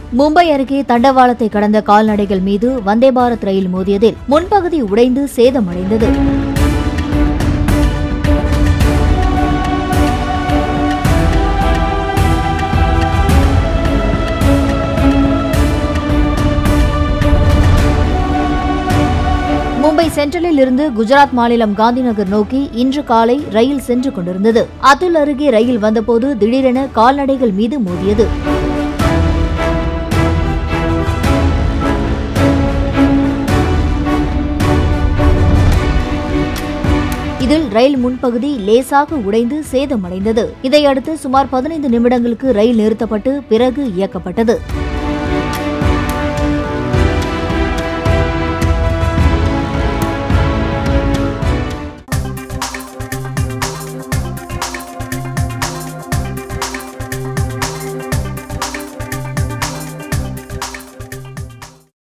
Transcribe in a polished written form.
மும்பை அருகே தண்டவாளத்தை கடந்த கால்நடைகள் மீது வந்தே பாரத் ரயில் மோதியதில் முன்பகுதி உடைந்து சேதமடைந்தது. மும்பை சென்ட்ரலில் இருந்து குஜராத் மாநிலம் காந்திநகர் நோக்கி இன்று காலை ரயில் சென்று கொண்டிருந்தது. அதுல் அருகே ரயில் வந்தபோது திடீரென கால்நடைகள் மீது மோதியது. இதில் ரயில் முன்பகுதி லேசாக உடைந்து சேதமடைந்தது. இதையடுத்து சுமார் 15 நிமிடங்களுக்கு ரயில் நிறுத்தப்பட்டு பிறகு இயக்கப்பட்டது.